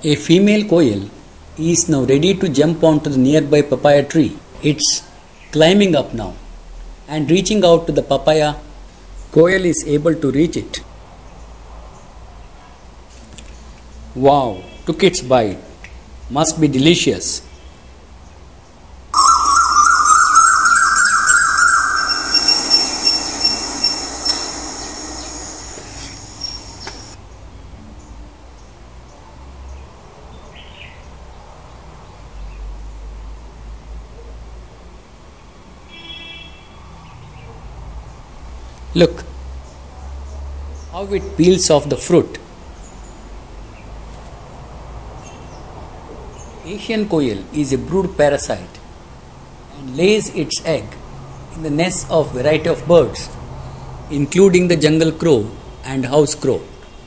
A female koel is now ready to jump onto the nearby papaya tree. It's climbing up now and reaching out to the papaya. Koel is able to reach it. Wow, took its bite. Must be delicious. Look how it peels off the fruit. Asian koel is a brood parasite and lays its egg in the nests of variety of birds, including the jungle crow and house crow.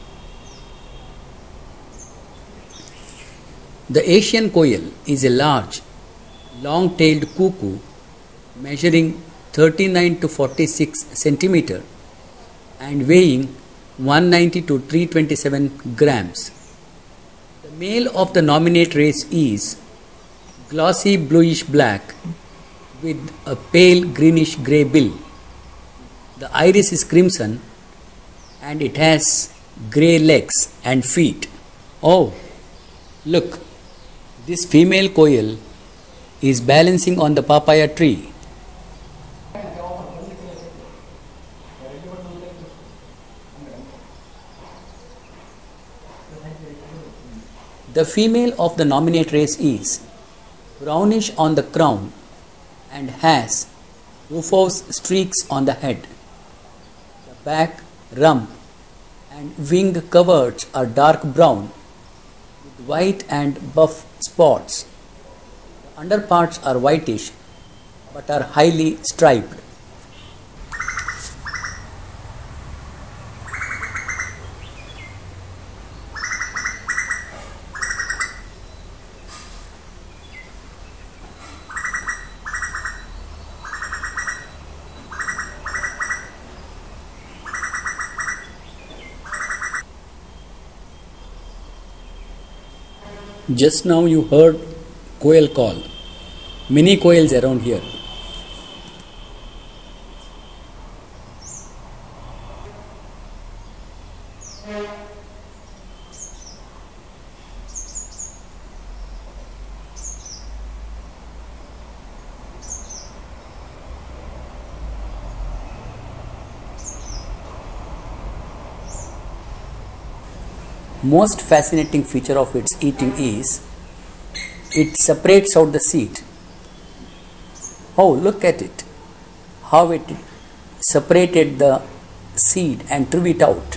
The Asian koel is a large, long-tailed cuckoo measuring 39 to 46 centimeter and weighing 190 to 327 grams. The male of the nominate race is glossy bluish black with a pale greenish grey bill. The iris is crimson and it has grey legs and feet. Oh, look, this female koel is balancing on the papaya tree. The female of the nominate race is brownish on the crown and has rufous streaks on the head. The back, rump and wing coverts are dark brown with white and buff spots. The underparts are whitish but are highly striped. Just now you heard koel call. Many koels around here. Most fascinating feature of its eating is it separates out the seed. Oh, look at it, how it separated the seed and threw it out.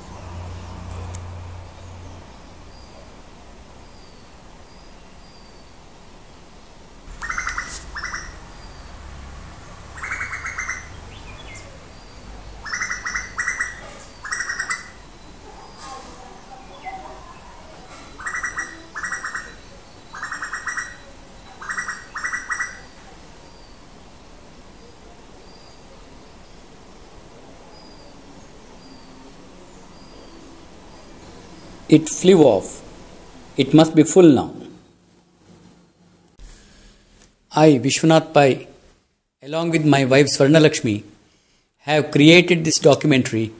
It flew off. It must be full now. I, Vishwanath Pai, along with my wife Swarnalakshmi, have created this documentary